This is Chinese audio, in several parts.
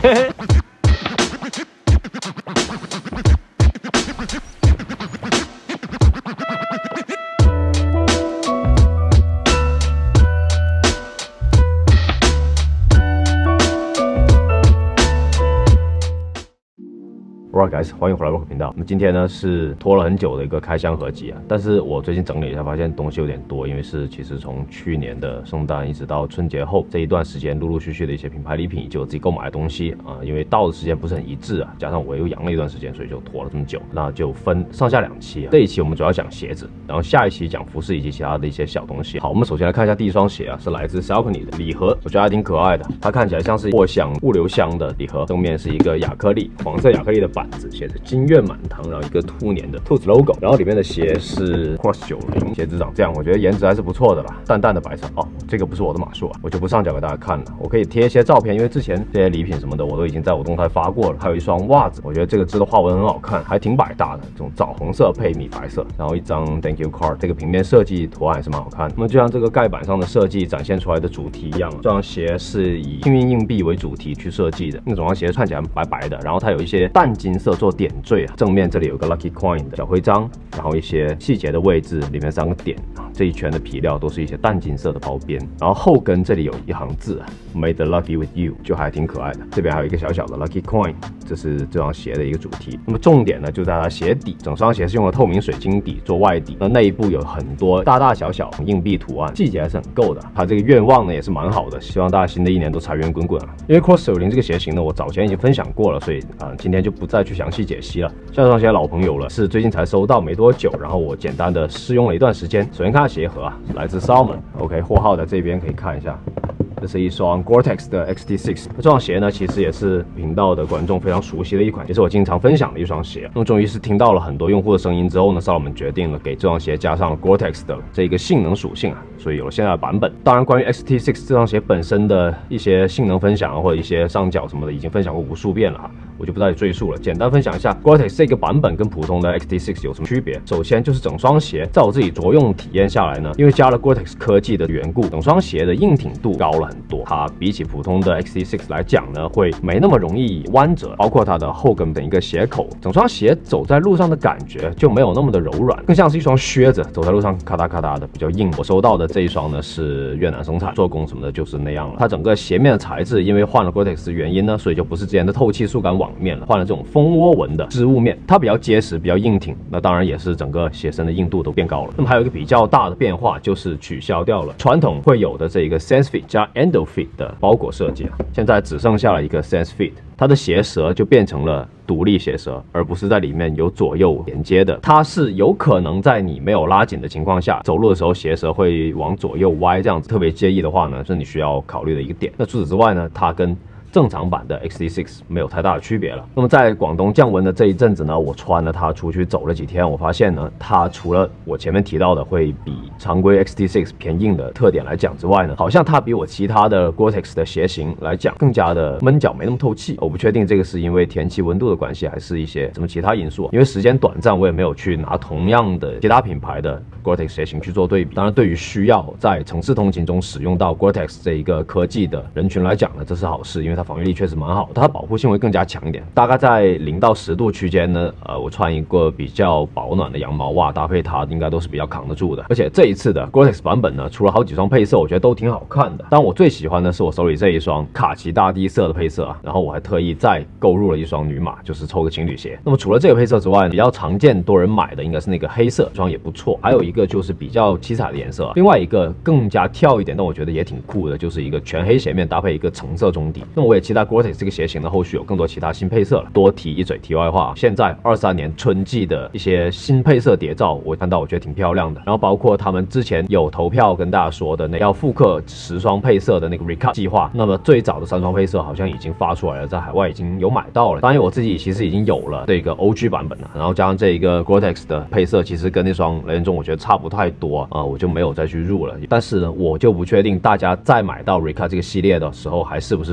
Alright guys， 欢迎回来 Rock 频道。我们今天呢是拖了很久的一个开箱合集啊，但是我最近整理一下，发现东西有点多，因为其实从去年的圣诞一直到春节后这一段时间，陆陆续续的一些品牌礼品以及我自己购买的东西啊，因为到的时间不是很一致啊，加上我又养了一段时间，所以就拖了这么久。那就分上下2期啊，这一期我们主要讲鞋子，然后下一期讲服饰以及其他的一些小东西。好，我们首先来看一下第一双鞋啊，是来自 Saucony 的礼盒，我觉得还挺可爱的，它看起来像是货箱物流箱的礼盒，正面是一个亚克力黄色亚克力的板子，写着金苑满堂，然后一个兔年的兔子 logo， 然后里面的鞋是 Cross 90，鞋子长这样，我觉得颜值还是不错的啦，淡淡的白色。哦，这个不是我的码数啊，我就不上脚给大家看了，我可以贴一些照片，因为之前这些礼品什么的我都已经在我动态发过了。还有一双袜子，我觉得这个织的花纹很好看，还挺百搭的，这种枣红色配米白色，然后一张 Thank you card， 这个平面设计图案也是蛮好看的。那么就像这个盖板上的设计展现出来的主题一样，这双鞋是以幸运硬币为主题去设计的，那整双鞋看起来白白的，然后它有一些淡金色做点缀啊，正面这里有个 Lucky Coin 的小徽章，然后一些细节的位置里面3个点，这一圈的皮料都是一些淡金色的包边，然后后跟这里有一行字 Made lucky with you， 就还挺可爱的。这边还有一个小小的 Lucky Coin， 这是这双鞋的一个主题。那么重点呢就在它鞋底，整双鞋是用了透明水晶底做外底，那内部有很多大大小小硬币图案，细节还是很够的。它这个愿望呢也是蛮好的，希望大家新的一年都财源滚滚啊。因为 Cross 90这个鞋型呢，我早前已经分享过了，所以今天就不再去详细解析了。像这双鞋老朋友了，是最近才收到没多久，然后我简单的试用了一段时间。首先看它鞋盒啊，来自 Salomon，OK， 货号在这边可以看一下。这是一双 Gore-Tex 的 XT6， 这双鞋呢，其实也是频道的观众非常熟悉的一款，也是我经常分享的一双鞋。那么终于是听到了很多用户的声音之后呢，Salomon决定了给这双鞋加上了 Gore-Tex 的这个性能属性啊，所以有了现在的版本。当然，关于 XT6 这双鞋本身的一些性能分享或者一些上脚什么的，已经分享过无数遍了哈，我就不再赘述了。简单分享一下 Gore-Tex 这个版本跟普通的 XT6 有什么区别。首先就是整双鞋，在我自己着用体验下来呢，因为加了 Gore-Tex 科技的缘故，整双鞋的硬挺度高了很多。它比起普通的 XT6 来讲呢，会没那么容易弯折，包括它的后跟的一个鞋口，整双鞋走在路上的感觉就没有那么的柔软，更像是一双靴子，走在路上咔嗒咔嗒的，比较硬。我收到的这一双呢是越南生产，做工什么的就是那样了。它整个鞋面的材质因为换了 Gore-Tex 的原因呢，所以就不是之前的透气速感网面了，换了这种蜂窝纹的织物面，它比较结实，比较硬挺。那当然也是整个鞋身的硬度都变高了。那么还有一个比较大的变化，就是取消掉了传统会有的这一个 SenseFit 加 EndoFit 的包裹设计，现在只剩下了一个 SenseFit， 它的鞋舌就变成了独立鞋舌，而不是在里面有左右连接的。它是有可能在你没有拉紧的情况下，走路的时候鞋舌会往左右歪，这样子特别介意的话呢，是你需要考虑的一个点。那除此之外呢，它跟正常版的 XT6 没有太大的区别了。那么在广东降温的这一阵子呢，我穿了它出去走了几天，我发现呢，它除了我前面提到的会比常规 XT6 偏硬的特点来讲之外呢，好像它比我其他的 Gore-Tex 的鞋型来讲更加的闷脚，没那么透气。我不确定这个是因为天气温度的关系，还是一些什么其他因素。因为时间短暂，我也没有去拿同样的其他品牌的 Gore-Tex 鞋型去做对比。当然，对于需要在城市通勤中使用到 Gore-Tex 这一个科技的人群来讲呢，这是好事，因为它防御力确实蛮好的，它保护性会更加强一点。大概在0到10度区间呢，我穿一个比较保暖的羊毛袜搭配它，应该都是比较扛得住的。而且这一次的 Gore-Tex 版本呢，除了好几双配色，我觉得都挺好看的。但我最喜欢的是我手里这一双卡其大地色的配色啊，然后我还特意再购入了一双女码，就是凑个情侣鞋。那么除了这个配色之外，比较常见多人买的应该是那个黑色，这双也不错。还有一个就是比较七彩的颜色，另外一个更加跳一点，但我觉得也挺酷的，就是一个全黑鞋面搭配一个橙色中底。那么我也期待 Gore-Tex 这个鞋型的后续有更多其他新配色了。多提一嘴题外话，现在23年春季的一些新配色谍照，我看到我觉得挺漂亮的。然后包括他们之前有投票跟大家说的那要复刻10双配色的那个 Recut 计划，那么最早的3双配色好像已经发出来了，在海外已经有买到了。当然我自己其实已经有了这个 OG 版本了，然后加上这一个 Gore-Tex 的配色，其实跟那双雷人中我觉得差不太多啊，我就没有再去入了。但是呢，我就不确定大家在买到 Recut 这个系列的时候还是不是中国制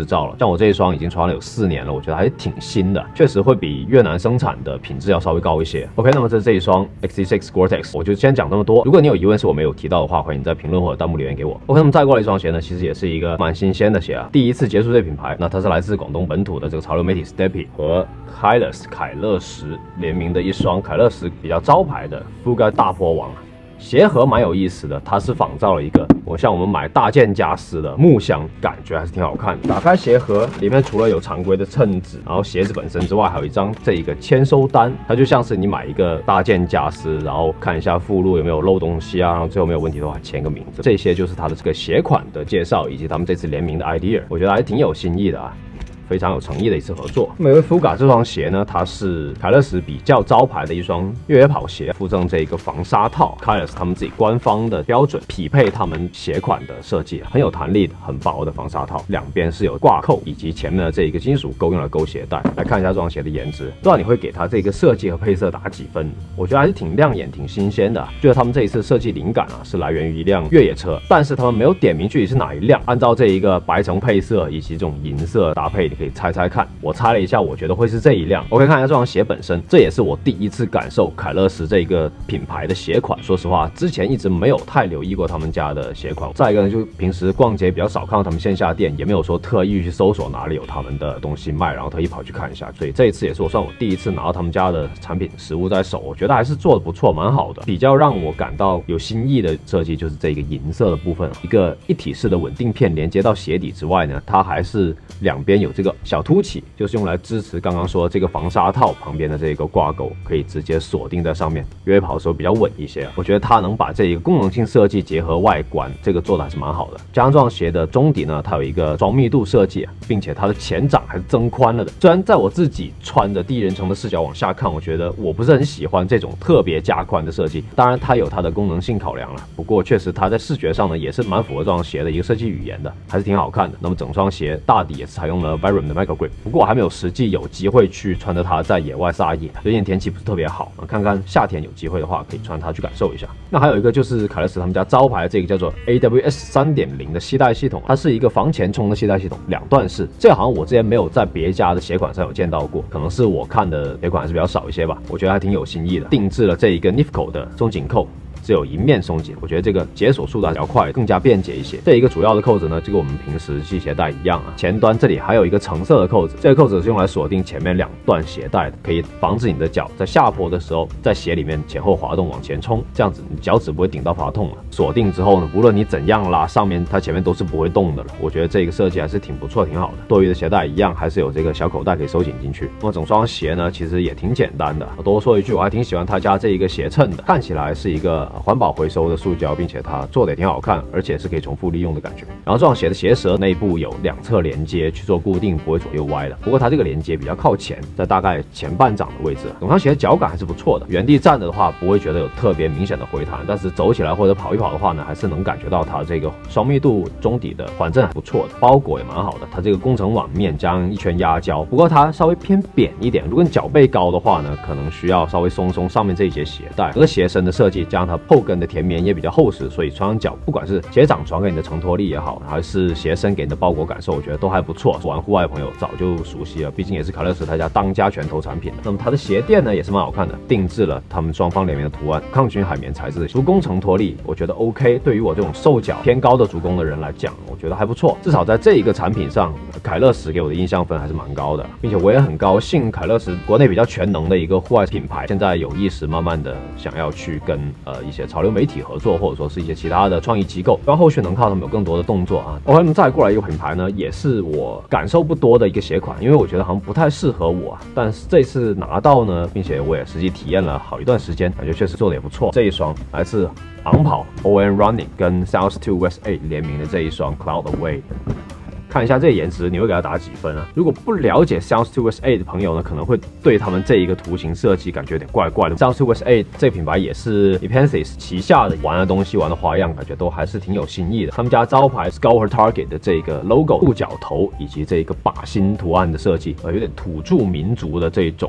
制造了。像我这一双已经穿了有4年了，我觉得还是挺新的，确实会比越南生产的品质要稍微高一些。OK， 那么这一双 XT6 Gore-Tex， 我就先讲这么多。如果你有疑问是我没有提到的话，欢迎在评论或者弹幕留言给我。OK， 那么再过来一双鞋呢，其实也是一个蛮新鲜的鞋啊，第一次接触这品牌，那它是来自广东本土的这个潮流媒体 Steppy 和 Keyless 凯乐石联名的一双凯乐石比较招牌的 Fuga 大坡王。鞋盒蛮有意思的，它是仿造了一个像我们买大件家私的木箱，感觉还是挺好看的。打开鞋盒，里面除了有常规的称纸，然后鞋子本身之外，还有一张这一个签收单，它就像是你买一个大件家私，然后看一下附录有没有漏东西啊，然后最后没有问题的话签个名字。这些就是它的这个鞋款的介绍，以及他们这次联名的 idea， 我觉得还挺有新意的啊。非常有诚意的一次合作。那么因为 Fuga 这双鞋呢，它是凯乐石比较招牌的一双越野跑鞋，附赠这个防沙套 ，Keyless 他们自己官方的标准，匹配他们鞋款的设计，很有弹力的、很薄的防沙套，两边是有挂扣，以及前面的这一个金属钩用来勾鞋带。来看一下这双鞋的颜值，不知道你会给它这个设计和配色打几分？我觉得还是挺亮眼、挺新鲜的。觉得他们这一次设计灵感是来源于一辆越野车，但是他们没有点明具体是哪一辆。按照这一个白橙配色以及这种银色搭配，你可以猜猜看。我猜了一下，我觉得会是这一辆。OK， 看一下这双鞋本身，这也是我第一次感受凯乐石这个品牌的鞋款。说实话，之前一直没有太留意过他们家的鞋款。再一个呢，就平时逛街比较少看到他们线下店，也没有说特意去搜索哪里有他们的东西卖，然后特意跑去看一下。所以这一次也是我第一次拿到他们家的产品实物在手，我觉得还是做的不错，蛮好的。比较让我感到有新意的设计就是这个银色的部分，一个一体式的稳定片连接到鞋底之外呢，它还是两边有这个小凸起。就是用来支持刚刚说这个防沙套旁边的这个挂钩，可以直接锁定在上面，越野跑的时候比较稳一些。我觉得它能把这一个功能性设计结合外观，这个做的还是蛮好的。加上这双鞋的中底呢，它有一个双密度设计，并且它的前掌还是增宽了的。虽然在我自己穿着第一人称的视角往下看，我觉得我不是很喜欢这种特别加宽的设计。当然它有它的功能性考量了，不过确实它在视觉上呢也是蛮符合这双鞋的一个设计语言的，还是挺好看的。那么整双鞋大底也是采用了 Vibram 的 Micro Grip， 不过我还没有实际有机会去穿着它在野外撒野，最近天气不是特别好，看看夏天有机会的话可以穿它去感受一下。那还有一个就是凯乐石他们家招牌的这个叫做 AWS 3.0 的系带系统，它是一个防前冲的系带系统，2段式，这个好像我之前没有在别家的鞋款上有见到过，可能是我看的鞋款还是比较少一些吧，我觉得还挺有新意的，定制了这一个 Nifco 的松紧扣。只有一面松紧，我觉得这个解锁速度还比较快，更加便捷一些。这一个主要的扣子呢，就跟我们平时系鞋带一样啊，前端这里还有一个橙色的扣子，这个扣子是用来锁定前面2段鞋带的，可以防止你的脚在下坡的时候在鞋里面前后滑动往前冲，这样子你脚趾不会顶到发痛了。锁定之后呢，无论你怎样拉，上面它前面都是不会动的了。我觉得这个设计还是挺不错，挺好的。多余的鞋带一样还是有这个小口袋可以收紧进去。那么整双鞋呢，其实也挺简单的。我多说一句，我还挺喜欢他家这一个鞋衬的，看起来是一个环保回收的塑胶，并且它做的也挺好看，而且是可以重复利用的感觉。然后这双鞋的鞋舌内部有2侧连接去做固定，不会左右歪的。不过它这个连接比较靠前，在大概前半掌的位置。整双鞋的脚感还是不错的，原地站着的话不会觉得有特别明显的回弹，但是走起来或者跑一跑的话呢，还是能感觉到它这个双密度中底的缓震还不错的，包裹也蛮好的。它这个工程网面加上一圈压胶，不过它稍微偏扁一点，如果你脚背高的话呢，可能需要稍微松上面这一节鞋带。这个鞋身的设计加上它后跟的甜棉也比较厚实，所以穿上脚，不管是鞋掌传给你的承托力也好，还是鞋身给你的包裹感受，我觉得都还不错。玩户外的朋友早就熟悉了，毕竟也是凯乐石他家当家拳头产品。那么它的鞋垫呢也是蛮好看的，定制了他们双方联名的图案，抗菌海绵材质，足弓承托力我觉得 OK。对于我这种瘦脚偏高的足弓的人来讲，我觉得还不错。至少在这一个产品上，凯乐石给我的印象分还是蛮高的，并且我也很高兴凯乐石国内比较全能的一个户外品牌，现在有意识慢慢的想要去跟一些潮流媒体合作，或者说是一些其他的创意机构，希望后续能靠他们有更多的动作啊。那么再过来一个品牌呢，也是我感受不多的一个鞋款，因为我觉得好像不太适合我，但是这次拿到呢，并且我也实际体验了好一段时间，感觉确实做的也不错。这一双来自昂跑 ON Running 跟 South2 West8 联名的这一双 Cloud Away。看一下这个颜值，你会给它打几分啊？如果不了解 South2 West8 的朋友呢，可能会对他们这一个图形设计感觉有点怪怪的。South2 West8 这个品牌也是 Epensis 旗下的，玩的东西、玩的花样，感觉都还是挺有新意的。他们家招牌 Skull 和 Target 的这个 logo、鹿角头以及这个靶心图案的设计，有点土著民族的这种土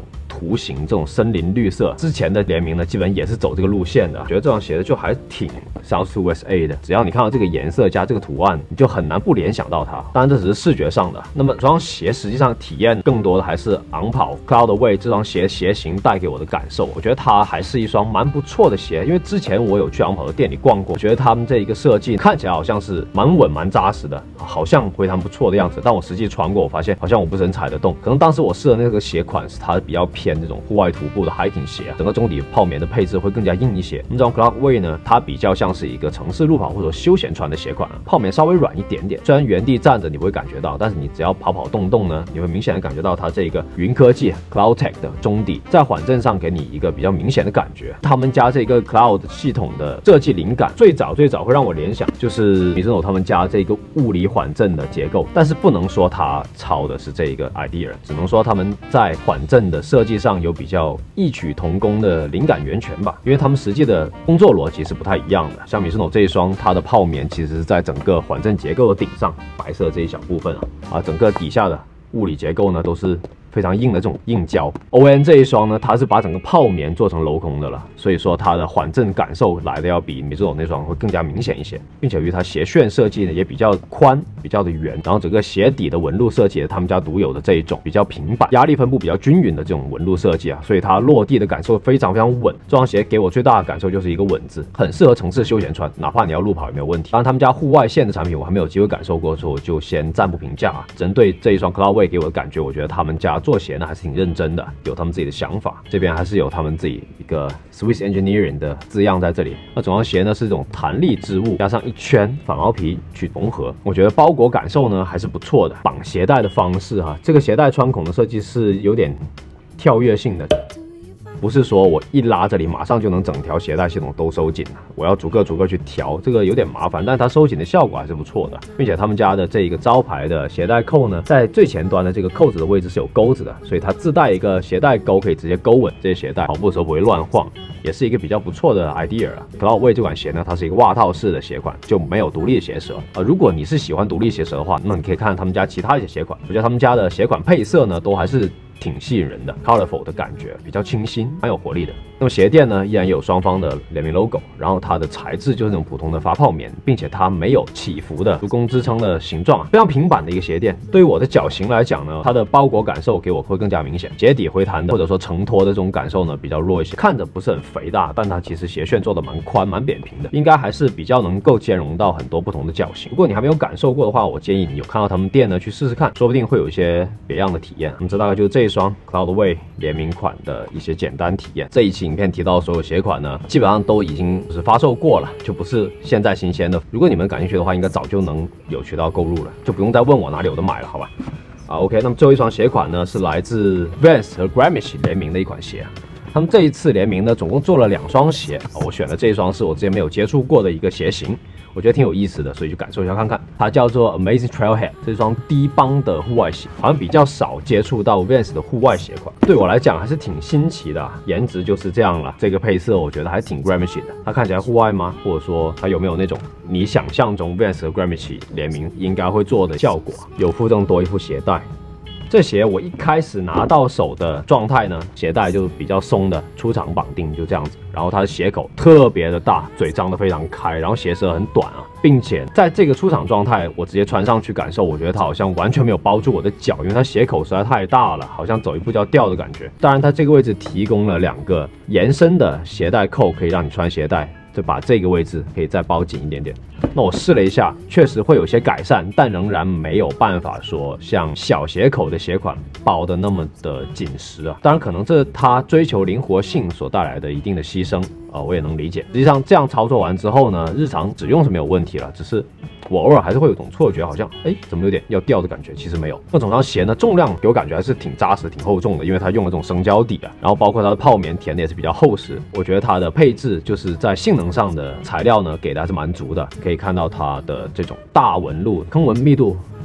图形这种森林绿色。之前的联名呢，基本也是走这个路线的。觉得这双鞋子就还挺 South to West A 的，只要你看到这个颜色加这个图案，你就很难不联想到它。当然这只是视觉上的。那么这双鞋实际上体验更多的还是昂跑 Cloudway 这双鞋鞋型带给我的感受。我觉得它还是一双蛮不错的鞋，因为之前我有去昂跑的店里逛过，我觉得他们这一个设计看起来好像是蛮稳蛮扎实的，好像非常不错的样子。但我实际穿过，我发现好像我不是很踩得动。可能当时我试的那个鞋款是它比较偏这种户外徒步的 hiking 鞋，整个中底泡棉的配置会更加硬一些。那么这种 Cloudway 呢，它比较像是一个城市路跑或者休闲穿的鞋款，泡棉稍微软一点点。虽然原地站着你不会感觉到，但是你只要跑跑动动呢，你会明显的感觉到它这个云科技 Cloudtech 的中底在缓震上给你一个比较明显的感觉。他们家这个 Cloud 系统的设计灵感，最早会让我联想就是Mizuno他们家这个物理缓震的结构，但是不能说它抄的是这一个 idea， 只能说他们在缓震的设计上有比较异曲同工的灵感源泉吧，因为他们实际的工作逻辑是不太一样的。像Mizuno这一双，它的泡棉其实是在整个缓震结构的顶上，白色这一小部分整个底下的物理结构呢都是非常硬的这种硬胶。ON 这一双呢，它是把整个泡棉做成镂空的了，所以说它的缓震感受来的要比Mizuno那双会更加明显一些，并且由于它鞋楦设计呢也比较宽，比较的圆，然后整个鞋底的纹路设计他们家独有的这一种比较平板、压力分布比较均匀的这种纹路设计所以它落地的感受非常非常稳。这双鞋给我最大的感受就是一个稳字，很适合城市休闲穿，哪怕你要路跑也没有问题。当然他们家户外线的产品我还没有机会感受过，所以我就先暂不评价针对这一双 Cloudway 给我的感觉，我觉得他们家做鞋呢还是挺认真的，有他们自己的想法，这边还是有他们自己一个 Swiss Engineering 的字样在这里。那整双鞋呢是这种弹力织物加上一圈反毛皮去缝合，我觉得包裹感受呢还是不错的。绑鞋带的方式这个鞋带穿孔的设计是有点跳跃性的，不是说我一拉这里马上就能整条鞋带系统都收紧了，我要逐个去调，这个有点麻烦，但它收紧的效果还是不错的。并且他们家的这一个招牌的鞋带扣呢，在最前端的这个扣子的位置是有钩子的，所以它自带一个鞋带钩，可以直接勾稳这些鞋带，跑步的时候不会乱晃，也是一个比较不错的 idea。Cloudway 这款鞋呢，它是一个袜套式的鞋款，就没有独立的鞋舌。如果你是喜欢独立鞋舌的话，那你可以看看他们家其他一些鞋款，我觉得他们家的鞋款配色呢，都还是挺吸引人的 ，colorful 的感觉，比较清新，蛮有活力的。那么鞋垫呢，依然有双方的联名 logo， 然后它的材质就是那种普通的发泡棉，并且它没有起伏的足弓支撑的形状，非常平板的一个鞋垫。对于我的脚型来讲呢，它的包裹感受给我会更加明显，鞋底回弹的或者说承托的这种感受呢比较弱一些，看着不是很肥大，但它其实鞋楦做的蛮宽蛮扁平的，应该还是比较能够兼容到很多不同的脚型。如果你还没有感受过的话，我建议你有看到他们店呢去试试看，说不定会有一些别样的体验。那么这大概就是这一双 Cloudway 联名款的一些简单体验。这一期影片提到的所有鞋款呢，基本上都已经是发售过了，就不是现在新鲜的。如果你们感兴趣的话，应该早就能有渠道购入了，就不用再问我哪里有的买了，好吧？OK， 那么最后一双鞋款呢，是来自 Vans 和 Gramish 联名的一款鞋。他们这一次联名呢，总共做了2双鞋，我选的这一双是我之前没有接触过的一个鞋型，我觉得挺有意思的，所以就感受一下看看。它叫做 Amazing Trailhead， 这双低帮的户外鞋，好像比较少接触到 Vans 的户外鞋款，对我来讲还是挺新奇的颜值就是这样了。这个配色我觉得还挺 Gramish 的，它看起来户外吗？或者说它有没有那种你想象中 Vans 和 Gramish 联名应该会做的效果？有附赠多一副鞋带。这鞋我一开始拿到手的状态呢，鞋带就比较松的出厂绑定就这样子，然后它的鞋口特别的大，嘴张得非常开，然后鞋舌很短并且在这个出厂状态我直接穿上去感受，我觉得它好像完全没有包住我的脚，因为它鞋口实在太大了，好像走一步就要掉的感觉。当然它这个位置提供了2个延伸的鞋带扣，可以让你穿鞋带，就把这个位置可以再包紧一点点。那我试了一下，确实会有些改善，但仍然没有办法说像小鞋口的鞋款包的那么的紧实当然可能这是它追求灵活性所带来的一定的牺牲我也能理解。实际上这样操作完之后呢，日常使用是没有问题了，只是我偶尔还是会有种错觉，好像怎么有点要掉的感觉，其实没有。那整双鞋呢，重量给我感觉还是挺扎实、挺厚重的，因为它用了这种生胶底然后包括它的泡棉填的也是比较厚实。我觉得它的配置就是在性能上的材料呢给的还是蛮足的，可以看到它的这种大纹路坑纹密度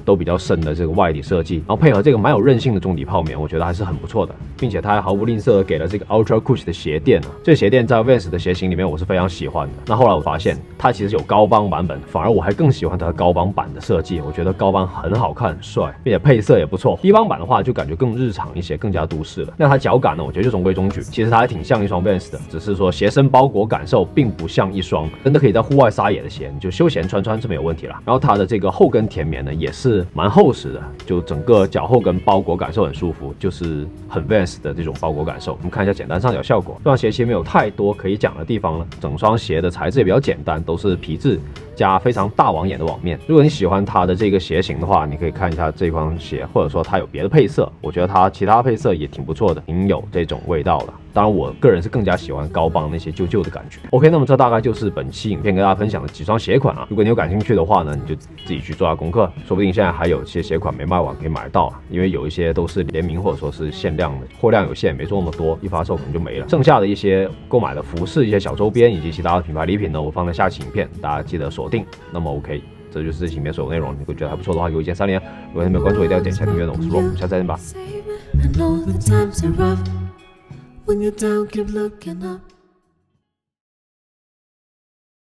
都比较深的这个外底设计，然后配合这个蛮有韧性的中底泡棉，我觉得还是很不错的，并且它还毫不吝啬的给了这个 Ultra Cush 的鞋垫啊，这鞋垫在 Vans 的鞋型里面我是非常喜欢的。那后来我发现它其实有高帮版本，反而我还更喜欢它的高帮版的设计，我觉得高帮很好看、很帅，并且配色也不错。低帮版的话就感觉更日常一些，更加都市了。那它脚感呢，我觉得就中规中矩，其实它还挺像一双 Vans 的，只是说鞋身包裹感受并不像一双真的可以在户外撒野的鞋，你就休闲穿是没有问题啦。然后它的这个后跟甜棉呢也是蛮厚实的，就整个脚后跟包裹感受很舒服，就是很 Vans 的这种包裹感受。我们看一下简单上脚效果，这双鞋其实没有太多可以讲的地方了，整双鞋的材质也比较简单，都是皮质加非常大网眼的网面。如果你喜欢它的这个鞋型的话，你可以看一下这双鞋，或者说它有别的配色，我觉得它其他配色也挺不错的，挺有这种味道了。当然，我个人是更加喜欢高帮那些旧的感觉。OK， 那么这大概就是本期影片跟大家分享的几双鞋款啊。如果你有感兴趣的话呢，你就自己去做下功课，说不定现在还有一些鞋款没卖完可以买得到啊。因为有一些都是联名或者说是限量的，货量有限，没做那么多，一发售可能就没了。剩下的一些购买的服饰、一些小周边以及其他的品牌礼品呢，我放在下期影片，大家记得锁定。那么 OK， 这就是这期影片所有内容。如果觉得还不错的话，给我一键3连。如果还没有关注，一定要点一下订阅呢。我是 Rob， 下次再见吧。When you're down, keep looking up.